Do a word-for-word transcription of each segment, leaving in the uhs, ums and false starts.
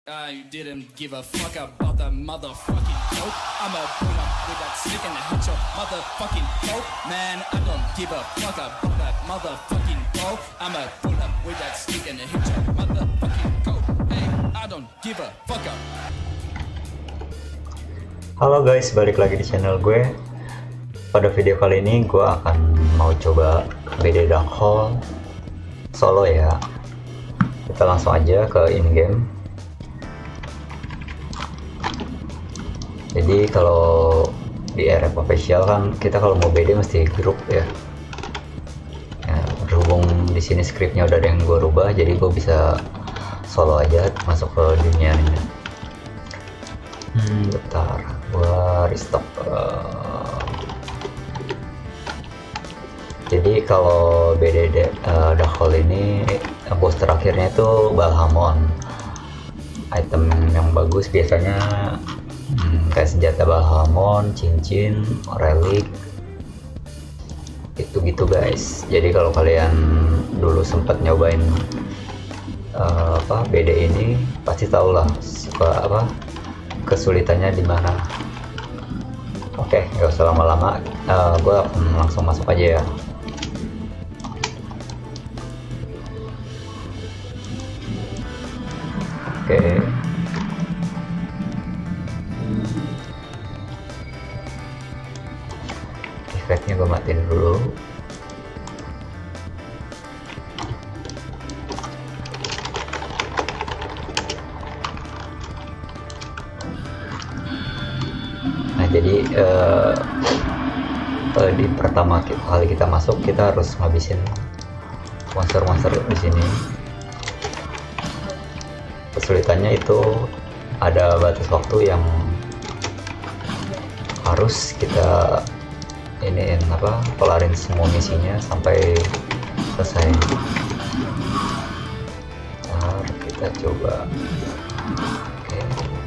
I didn't give a fuck about the motherfucking dope. I'ma pull up with that stick and hit your motherfucking dope. Man, I don't give a fuck about that motherfucking dope. I'ma pull up with that stick and hit your motherfucking dope. Hey, I don't give a fuck up. Halo guys, balik lagi di channel gue. Pada video kali ini gue akan mau coba B D Dark Hole solo ya. Kita langsung aja ke in game. Jadi kalau di R F official kan kita kalau mau B D mesti grup ya. Ya berhubung di sini scriptnya udah ada yang gue rubah, jadi gue bisa solo aja masuk ke dunia ini. Hmm, bentar, gue restock. Uh, jadi kalau B D uh, Dark Hole ini bos terakhirnya itu Balhamon. Item yang bagus biasanya Hmm, kayak senjata Balhamon, cincin, relik, itu-gitu guys. Jadi kalau kalian dulu sempat nyobain uh, apa B D ini, pasti tau lah suka apa kesulitannya di mana. Oke, nggak usah lama-lama, uh, gue langsung masuk aja ya. Oke. Efeknya gue matiin dulu. Nah jadi uh, uh, di pertama kali kita masuk kita harus ngabisin monster-monster di sini. Kesulitannya itu ada batas waktu yang harus kita ini apa kelarin semua misinya sampai selesai. Ntar kita coba. Oke.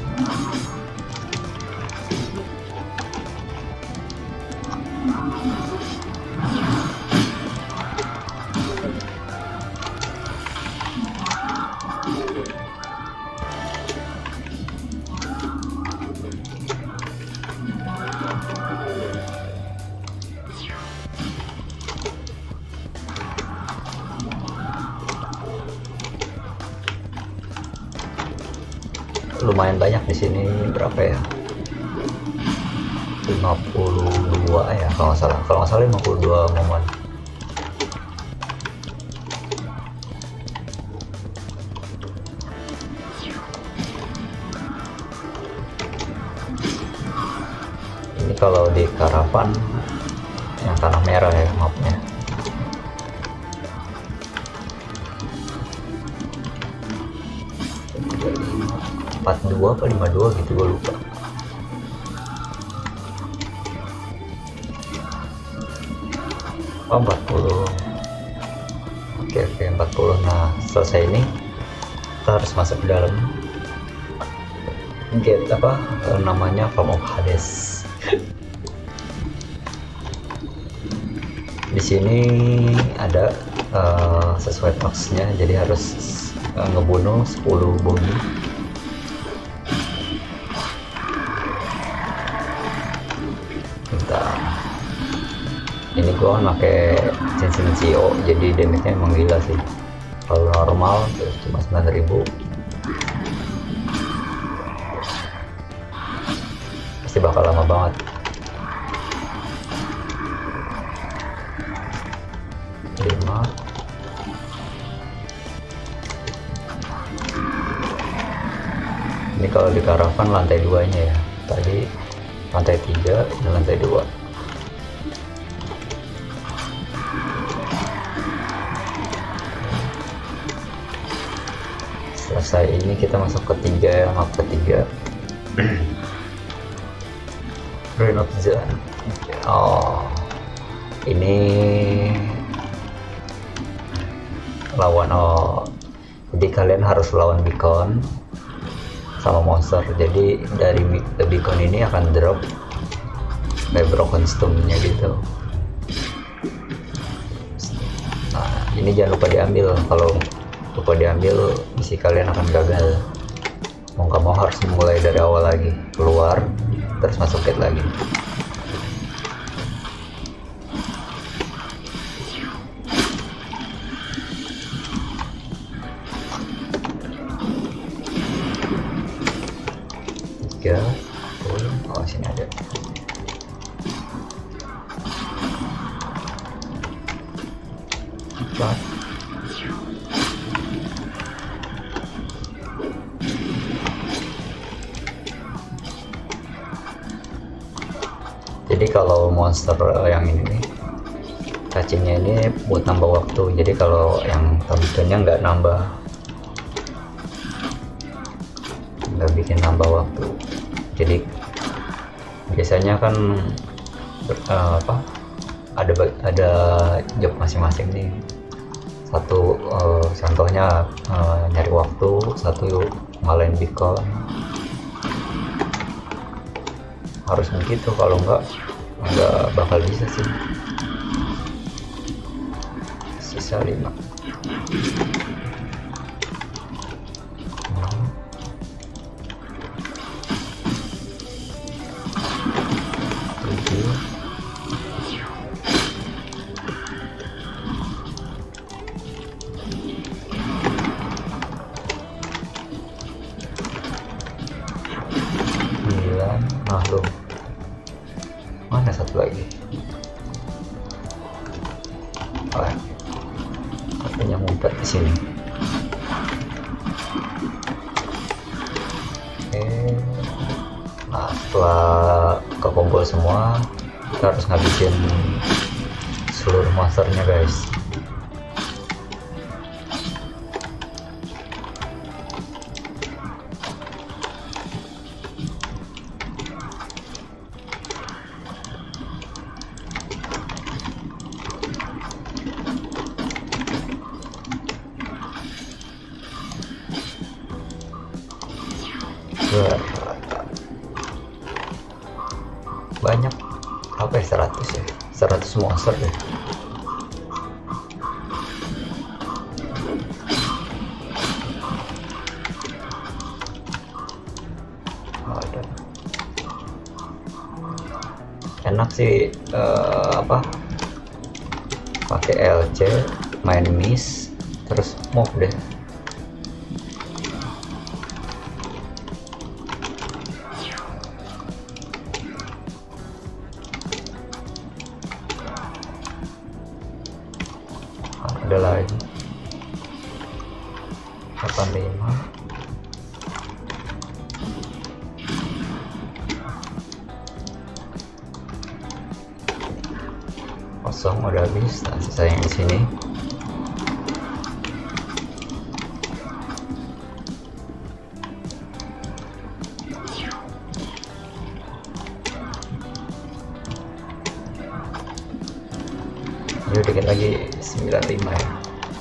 Lumayan banyak di sini, berapa ya, lima puluh dua ya kalau nggak salah kalau nggak salah lima puluh dua momen. Ini kalau di Karavan yang tanah merah ya mapnya. empat puluh dua apa lima puluh dua gitu, gue lupa. Oh empat puluh. Oke oke empat puluh. Nah selesai ini kita harus masuk ke dalam gate apa namanya, Farm of Hades. Di sini ada uh, sesuai boxnya, jadi harus uh, ngebunuh sepuluh bumi. Ini gua kan pakai cincin C O, jadi damage-nya emang gila sih. Kalau normal terus cuma sembilan ribu, pasti bakal lama banget. lima. Ini kalau di Karavan lantai duanya ya, tadi lantai tiga dan lantai dua. Selesai ini kita masuk ketiga ya, map ketiga. Rain of Zone. Oh ini lawan, oh jadi kalian harus lawan beacon sama monster. Jadi dari beacon ini akan drop kayak broken stone-nya gitu. Nah ini jangan lupa diambil, kalau lupa diambil misi kalian akan gagal. nggak mau harus mulai dari awal lagi, keluar terus masuk gate lagi. Tiga, oh sini ada. Empat. Jadi kalau monster yang ini nih, cacingnya ini buat nambah waktu. Jadi kalau yang tentunya nggak nambah, nggak bikin nambah waktu. Jadi biasanya kan uh, apa ada ada job masing-masing nih. Satu uh, contohnya uh, nyari waktu, satu ngalahin beacon. Harus begitu, kalau enggak nggak bakal bisa sih. Sisa lima. Makhluk mana satu lagi? Oh, katanya ngumpet di sini. Oke, nah setelah kekumpul semua, kita harus ngabisin seluruh monsternya guys. Banyak apa ya, seratus ya, seratus monster deh. Ada enak sih uh, apa pakai L C, main miss terus move deh. Ada lagi delapan puluh lima. Kosong udah habis. Nah, sisa yang di sini. Ayo dikit lagi, sembilan puluh lima ya.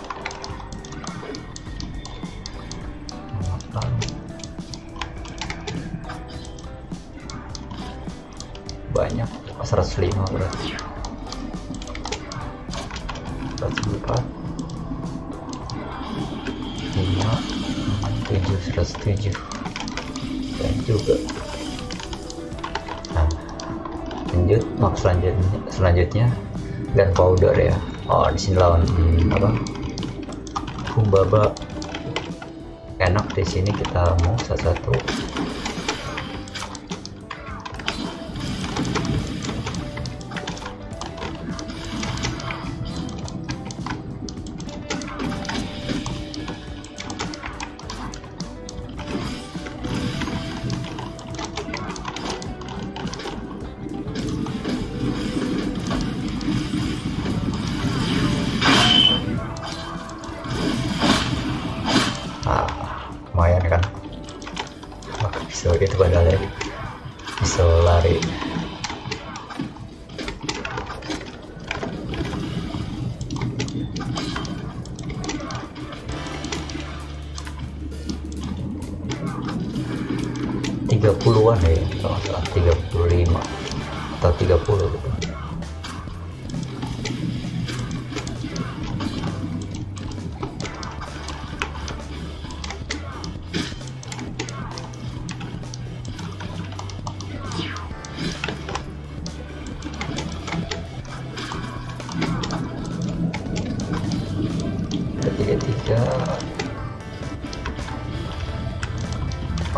Banyak, seratus lima berarti. seratus empat, lima, enam, tujuh, seratus tujuh. Dan juga. Nah, lanjut, map selanjutnya, selanjutnya dan powder ya. Oh, di sini lawan hmm, apa? Humbaba. Enak di sini kita mau satu-satu. Lumayan kan, wah bisa itu padahal ya, bisa lari. Tiga puluhan ya kalau nggak salah, tiga puluh lima atau tiga puluh gitu.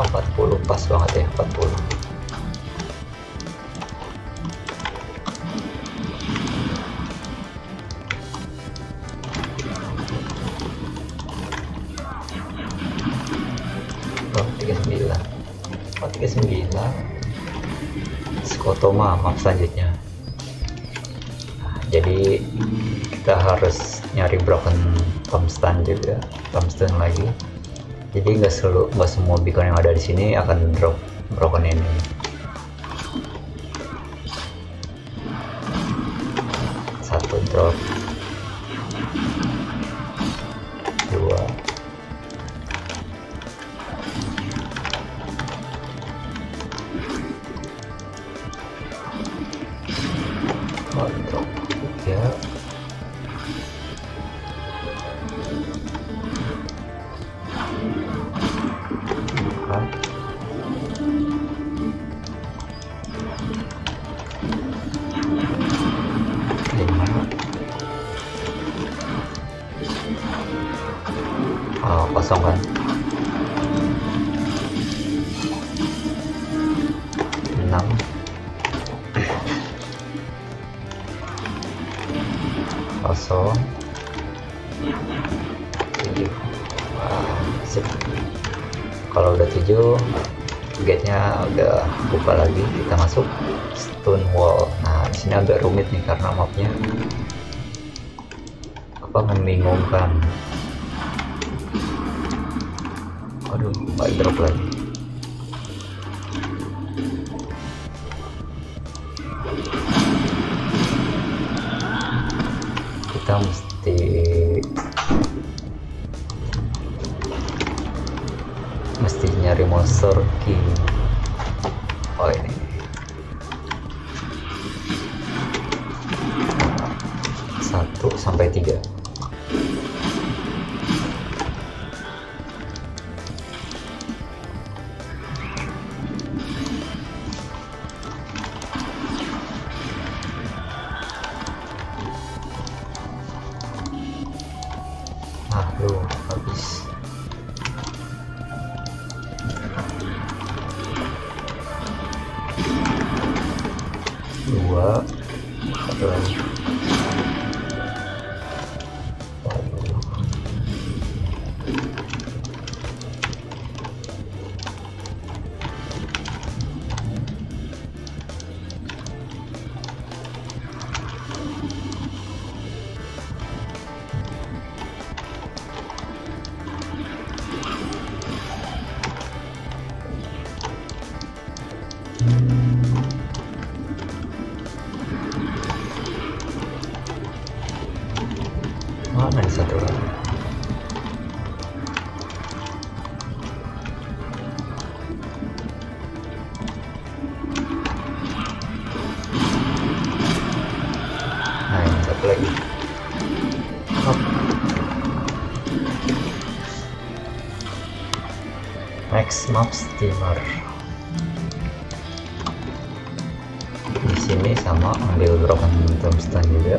empat puluh pas banget ya, empat puluh. Oh, tiga puluh sembilan. Oh, tiga puluh sembilan. Skotoma map selanjutnya. Nah, jadi kita harus nyari broken tombstone juga, tombstone lagi. Jadi nggak selalu, nggak semua beacon yang ada di sini akan drop broken ini. Satu drop, dua, oh, drop tiga, empat, lima, oh, kosong kan, enam, kosong, tujuh. Wah, sip. Kalau udah tujuh, gate-nya udah buka lagi, kita masuk stone wall. Nah, di sini agak rumit nih karena mapnya apa membingungkan. Aduh, nggak drop lagi. Kita mesti mesti nyari monster key. Oh, ini satu sampai tiga. Ah, lu habis. Dua, satu lagi. Mana nih satu lagi? Nah, ini satu lagi. Hop. Max map steamer. Di sini sama ambil broken tombstone juga.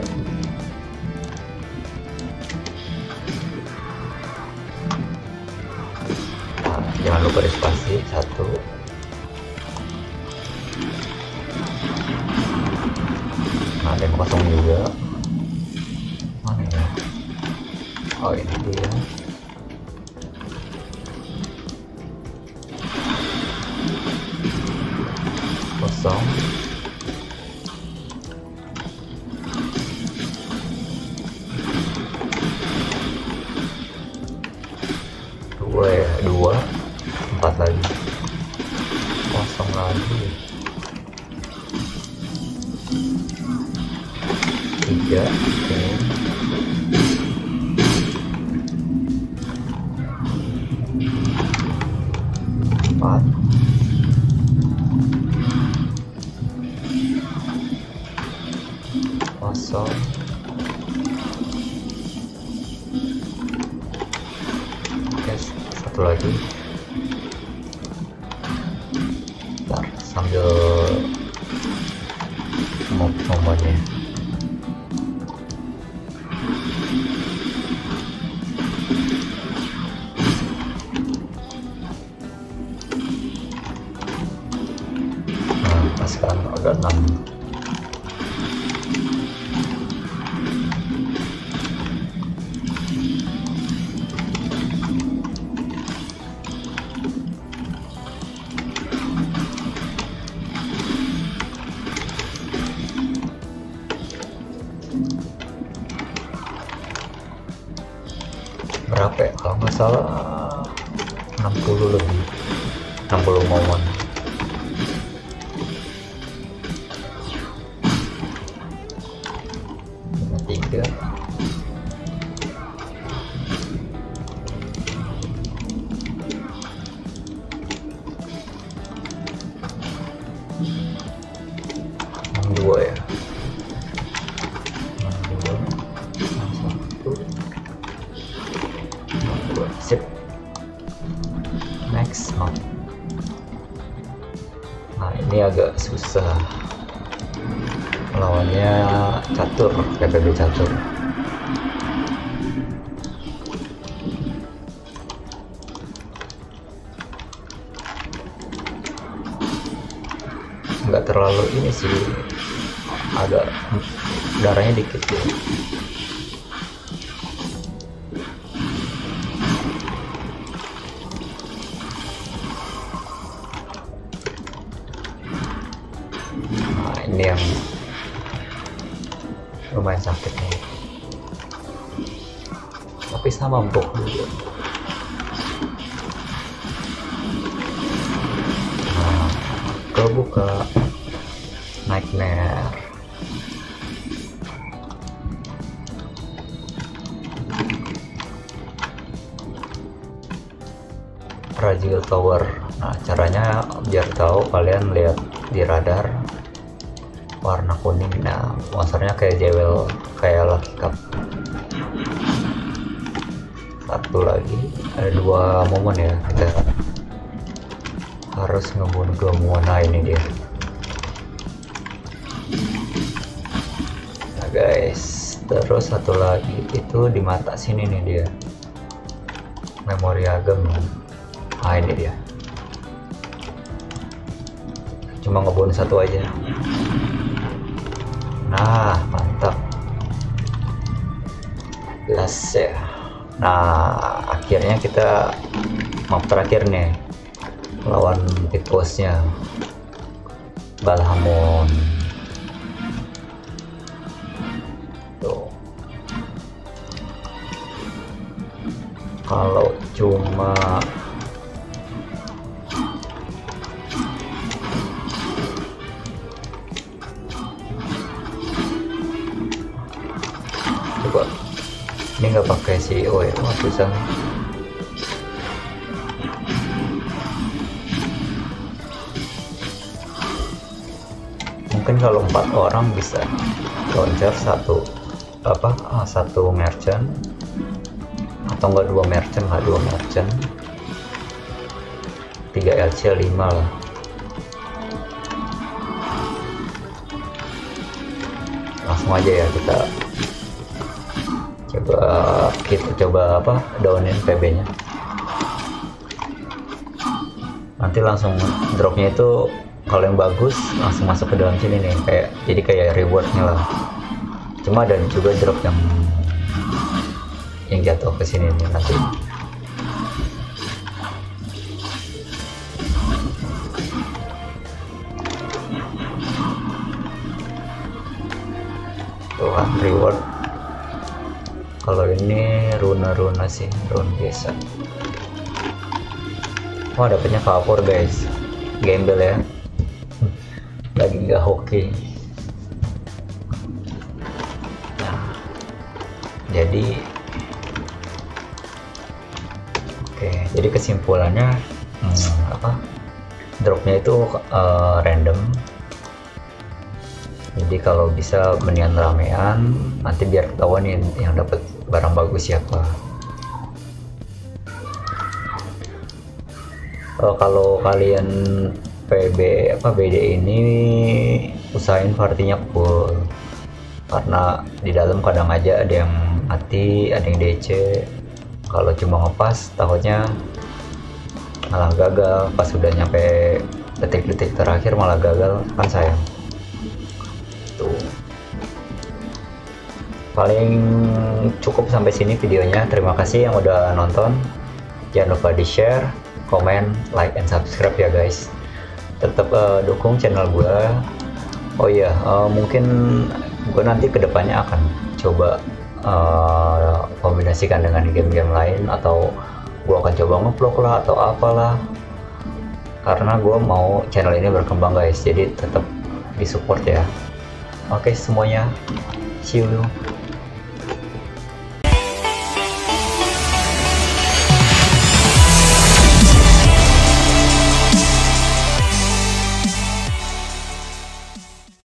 Jangan lupa spasi satu. Nah, ada yang kosong juga. Mana ya? Oh, ini dia. Kosong. Dua ya, dua. Empat lagi, kosong lagi, tiga, ini, empat, kosong, oke, satu lagi. Sambil mau momennya. Nah, sekarang udah enam. Berapa ya? Kalau nggak salah enam puluh lebih, enam puluh momen. Tiga. Enam dua ya. Sip. Next on. Nah ini agak susah lawannya, catur, P P B catur. Nggak terlalu ini sih, agak darahnya dikit ya. Ini yang lumayan sakit nih, tapi sama empuk juga. Nah, kebuka nightmare. Fragile tower. Nah caranya biar tahu, kalian lihat di radar warna kuning. Nah monsternya kayak jewel, kayak Lucky Cup. Satu lagi, ada dua momen ya, kita harus ngebunuh dua momen. Nah ini dia. Nah guys, terus satu lagi itu di mata sini nih dia, memori agam. Nah ini dia, cuma ngebunuh satu aja. Nah mantap, last ya. Nah akhirnya kita map terakhir nih lawan tipusnya Balhamon. Tuh kalau cuma coba ini nggak pakai C E O ya, wah susah. Mungkin kalau empat orang bisa loncat satu apa satu merchant, atau enggak dua merchant lah, dua merchant, tiga L C, lima lah. Langsung aja ya kita coba kita coba apa downin P B nya, nanti langsung dropnya itu kalau yang bagus langsung masuk ke dalam sini nih, kayak jadi kayak rewardnya lah. Cuma ada juga drop yang yang jatuh ke sini nih nanti. Tuh kan reward. Kalau ini runa-runa sih, rune biasa. Wah dapetnya Vapor guys, gembel ya, lagi nggak hoki. Nah jadi oke, jadi kesimpulannya hmm, apa dropnya itu uh, random. Jadi kalau bisa mendingan ramean, nanti biar ketahuan nih yang dapat barang bagus siapa. Uh, kalau kalian P B apa B D ini usahain partinya full, karena di dalam kadang aja ada yang mati, ada yang D C. Kalau cuma ngepas takutnya malah gagal, pas udah nyampe detik-detik terakhir malah gagal, kan sayang. Tuh. Paling cukup sampai sini videonya. Terima kasih yang udah nonton. Jangan lupa di share, komen, like, and subscribe ya guys. Tetap uh, dukung channel gue. Oh iya, uh, mungkin gue nanti kedepannya akan coba uh, kombinasikan dengan game-game lain, atau gue akan coba ngevlog lah atau apalah, karena gue mau channel ini berkembang guys. Jadi tetap disupport ya. Oke semuanya, see you.